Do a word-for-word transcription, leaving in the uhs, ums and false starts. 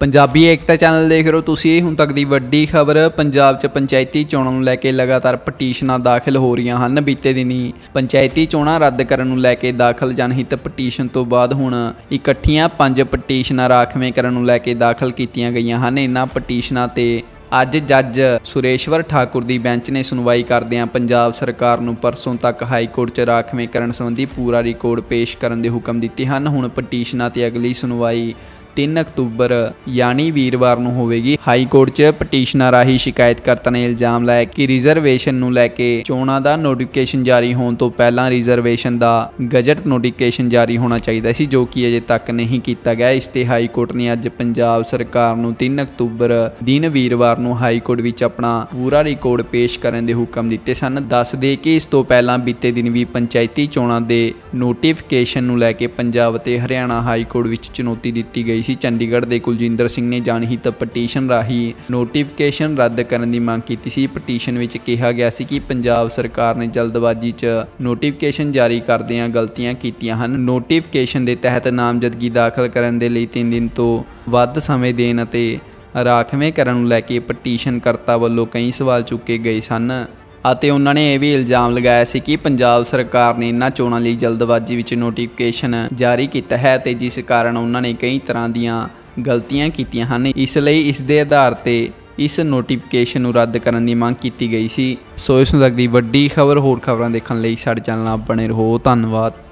पंजाबी एकता channel देख रहे हो तुसी। हुण तक दी वड्डी खबर, पंजाब च पंचायती चोणां नूं लैके लगातार पटीशनां दाखिल हो रहीआं हन। बीते दिनी पंचायती चोणां रद्द करन नूं लैके दाखिल जनहित पटीशन तो बाद हुण इकट्ठियां पंज पटीशनां राखवें करन नूं लैके दाखिल कीतीआं गईआं हन। इन्हां पटीशनां ते अज जज सुरेश्वर ठाकुर की बैंच ने सुनवाई करदिआं पंजाब सरकार नूं परसों तक हाईकोर्ट च राखवें करन संबंधी पूरा रिकॉर्ड पेश करन दे हुकम दित्ते हन। हुण पटीशनां ते अगली सुनवाई तीन अक्तूबर यानी वीरवार नूं होवेगी। हाईकोर्ट च पटीशनां राही शिकायतकर्ता ने इल्जाम लाया कि रिजर्वेशन नूं लैके चोणां दा नोटिफिकेशन जारी होण तो पहलां रिजर्वेशन दा गजट नोटिफिकेशन जारी होना चाहिए सी, जो कि अजे तक नहीं किया गया। इस ते हाईकोर्ट ने अज पंजाब सरकार नूं तीन अक्तूबर दिन वीरवार नूं हाईकोर्ट विच अपना पूरा रिकॉर्ड पेश करन दे हुकम दित्ते सन। दस दे कि इस तो पहलां बीते दिन भी पंचायती चोणां दे नोटिफिकेशन नूं लैके पंजाब ते हरियाणा हाईकोर्ट विच चुनौती दित्ती गई। चंडीगढ़ के कुलजिंदर सिंह ने जनहित पटीशन राही नोटिफिकेशन रद्द करने की मांग की सी। पटीशन विच कहा गया सी कि पंजाब सरकार ने जल्दबाजी च नोटिफिकेशन जारी करदिआं गलतियां कीतिआं हन। नोटिफिकेशन के तहत नामजदगी दाखिल करने के लिए तीन दिन तो वध समय देण अते राखवें करन नूं लैके पटीशनकर्ता वल्लों कई सवाल चुके गए सन ਅਤੇ ਉਹਨਾਂ ਨੇ ਇਹ भी इल्जाम लगाया ਸੀ कि पंजाब सरकार ने इन्हां चोणां लई जल्दबाजी विच नोटिफिकेशन जारी किया है ते जिस कारण उन्होंने कई तरह दीआं गलतियां कीतियां हन। इस लई इस दे आधार ते इस नोटिफिकेशन नूं रद्द करन दी मांग की गई सी। सो इस तक दी वड्डी खबर, होर खबरां देखण लई साडे चैनल नाल बने रहो। धन्नवाद।